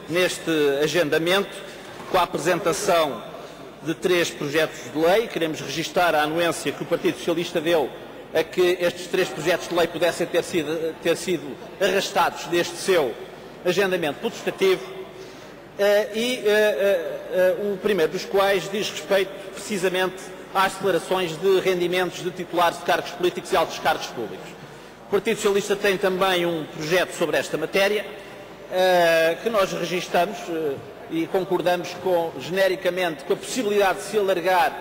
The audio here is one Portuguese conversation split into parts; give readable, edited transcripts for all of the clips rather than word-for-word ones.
neste agendamento com a apresentação de 3 projetos de lei. Queremos registar a anuência que o Partido Socialista deu a que estes 3 projetos de lei pudessem ter sido arrastados deste seu agendamento potestativo, o primeiro dos quais diz respeito precisamente às declarações de rendimentos de titulares de cargos políticos e altos cargos públicos. O Partido Socialista tem também um projeto sobre esta matéria, que nós registamos e concordamos genericamente com a possibilidade de se alargar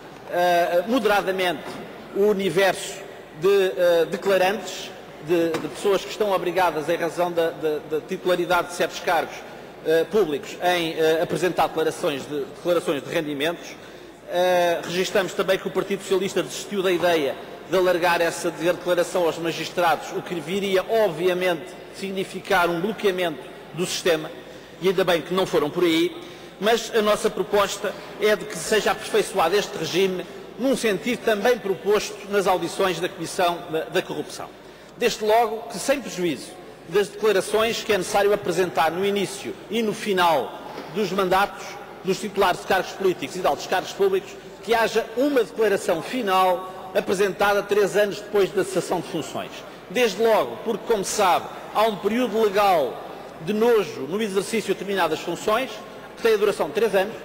moderadamente o universo de declarantes, de pessoas que estão obrigadas, em razão da titularidade de certos cargos públicos, em apresentar declarações de rendimentos. Registamos também que o Partido Socialista desistiu da ideia de alargar essa declaração aos magistrados, o que viria, obviamente, significar um bloqueamento do sistema, e ainda bem que não foram por aí, mas a nossa proposta é de que seja aperfeiçoado este regime num sentido também proposto nas audições da Comissão da Corrupção. Desde logo que, sem prejuízo das declarações que é necessário apresentar no início e no final dos mandatos dos titulares de cargos políticos e de altos cargos públicos, que haja uma declaração final apresentada 3 anos depois da cessação de funções. Desde logo porque, como se sabe, há um período legal de nojo no exercício de determinadas funções, que tem a duração de 3 anos,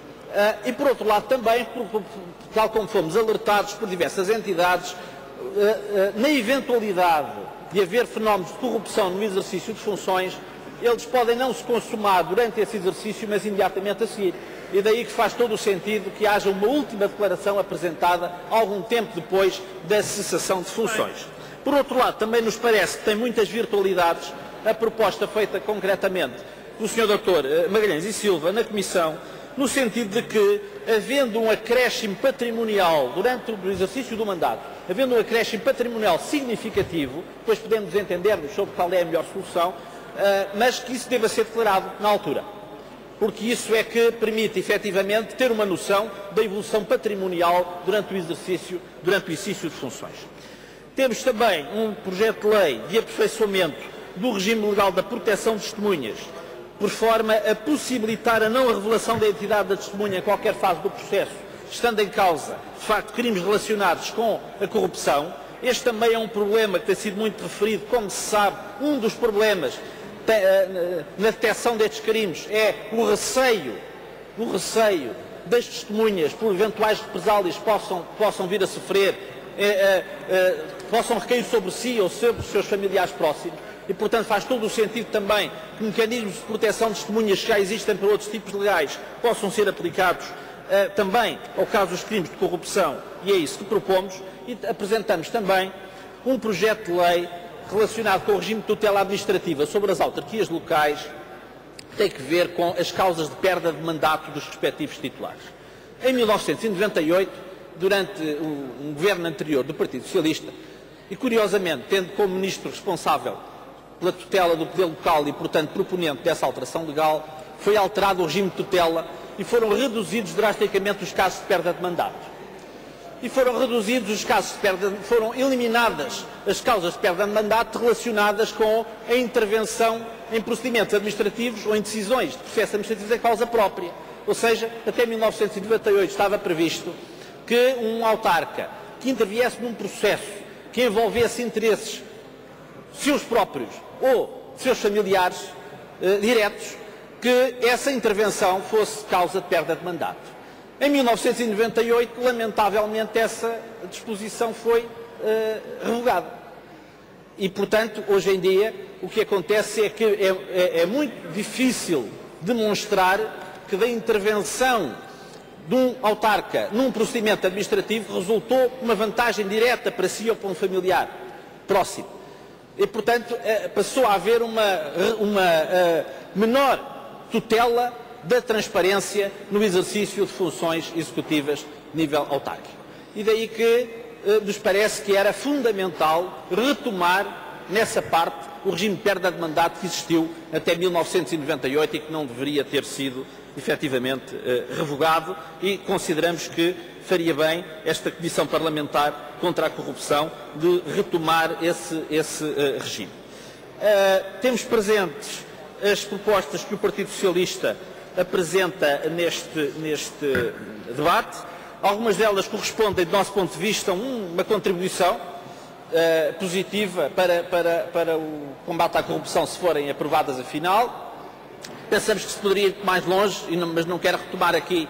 e por outro lado também, tal como fomos alertados por diversas entidades, na eventualidade de haver fenómenos de corrupção no exercício de funções, eles podem não se consumar durante esse exercício, mas imediatamente a seguir. E daí que faz todo o sentido que haja uma última declaração apresentada algum tempo depois da cessação de funções. Por outro lado, também nos parece que tem muitas virtualidades a proposta feita concretamente pelo Sr. Dr. Magalhães e Silva na Comissão, no sentido de que, havendo um acréscimo patrimonial durante o exercício do mandato, havendo um acréscimo patrimonial significativo, depois podemos entender-nos sobre qual é a melhor solução, mas que isso deva ser declarado na altura, porque isso é que permite efetivamente ter uma noção da evolução patrimonial durante o exercício de funções. Temos também um projeto de lei de aperfeiçoamento do regime legal da proteção de testemunhas, por forma a possibilitar a não revelação da identidade da testemunha em qualquer fase do processo, estando em causa, de facto, crimes relacionados com a corrupção. Este também é um problema que tem sido muito referido. Como se sabe, um dos problemas na detecção destes crimes é o receio das testemunhas por eventuais represálias que possam vir a sofrer, possam recair sobre si ou sobre os seus familiares próximos. E, portanto, faz todo o sentido também que mecanismos de proteção de testemunhas que já existem para outros tipos legais possam ser aplicados também ao caso dos crimes de corrupção, e é isso que propomos. E apresentamos também um projeto de lei relacionado com o regime de tutela administrativa sobre as autarquias locais, que tem que ver com as causas de perda de mandato dos respectivos titulares. Em 1998, durante um governo anterior do Partido Socialista, e curiosamente, tendo como ministro responsável pela tutela do poder local e, portanto, proponente dessa alteração legal, foi alterado o regime de tutela e foram reduzidos drasticamente os casos de perda de mandato. E foram reduzidos os casos de perda, foram eliminadas as causas de perda de mandato relacionadas com a intervenção em procedimentos administrativos ou em decisões de processos administrativos em causa própria. Ou seja, até 1998 estava previsto que um autarca que interviesse num processo que envolvesse interesses seus próprios ou seus familiares diretos, que essa intervenção fosse causa de perda de mandato. Em 1998, lamentavelmente, essa disposição foi revogada. E, portanto, hoje em dia, o que acontece é que é muito difícil demonstrar que da intervenção de um autarca num procedimento administrativo resultou uma vantagem direta para si ou para um familiar próximo. E, portanto, passou a haver uma menor tutela da transparência no exercício de funções executivas de nível autárquico. E daí que nos parece que era fundamental retomar nessa parte o regime de perda de mandato que existiu até 1998 e que não deveria ter sido efetivamente revogado, e consideramos que faria bem esta Comissão Parlamentar contra a Corrupção de retomar esse regime. Temos presentes as propostas que o Partido Socialista apresenta neste debate. Algumas delas correspondem, do nosso ponto de vista, a uma contribuição positiva para o combate à corrupção, se forem aprovadas afinal. Pensamos que se poderia ir mais longe, mas não quero retomar aqui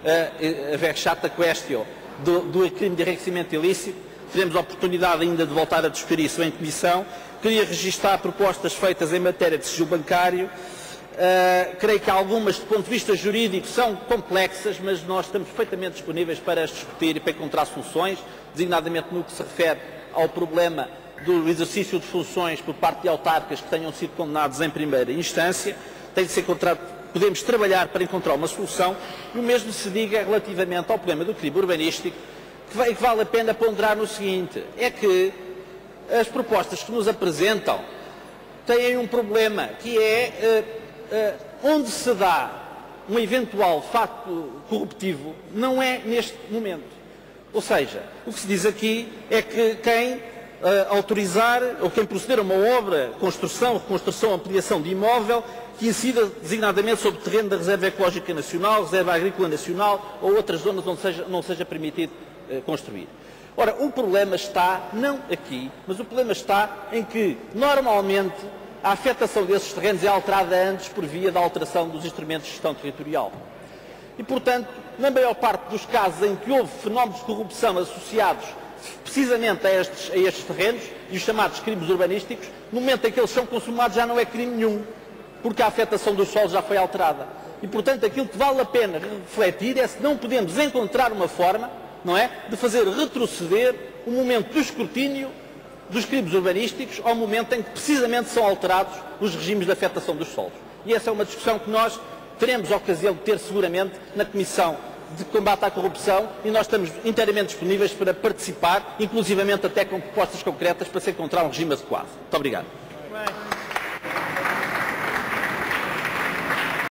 a vexata questão do crime de enriquecimento ilícito. Teremos a oportunidade ainda de voltar a discutir isso em comissão. Queria registar propostas feitas em matéria de sigilo bancário. Creio que algumas, do ponto de vista jurídico, são complexas, mas nós estamos perfeitamente disponíveis para as discutir e para encontrar soluções, designadamente no que se refere ao problema do exercício de funções por parte de autarcas que tenham sido condenados em primeira instância. Tem de ser encontrado, podemos trabalhar para encontrar uma solução, e o mesmo se diga relativamente ao problema do crime urbanístico, que vale a pena ponderar no seguinte: é que as propostas que nos apresentam têm um problema, que é onde se dá um eventual facto corruptivo, não é neste momento. Ou seja, o que se diz aqui é que quem autorizar ou quem proceder a uma obra, construção, reconstrução, ampliação de imóvel que incida designadamente sobre o terreno da Reserva Ecológica Nacional, Reserva Agrícola Nacional ou outras zonas onde não seja permitido construir. Ora, o problema está não aqui, mas o problema está em que, normalmente, a afetação desses terrenos é alterada antes por via da alteração dos instrumentos de gestão territorial. E, portanto, na maior parte dos casos em que houve fenómenos de corrupção associados precisamente a estes terrenos e os chamados crimes urbanísticos, no momento em que eles são consumados já não é crime nenhum, porque a afetação dos solos já foi alterada. E, portanto, aquilo que vale a pena refletir é se não podemos encontrar uma forma, não é, de fazer retroceder o momento do escrutínio dos crimes urbanísticos ao momento em que precisamente são alterados os regimes de afetação dos solos. E essa é uma discussão que nós teremos a ocasião de ter seguramente na Comissão de Combate à Corrupção, e nós estamos inteiramente disponíveis para participar, inclusivamente até com propostas concretas para se encontrar um regime adequado. Muito obrigado.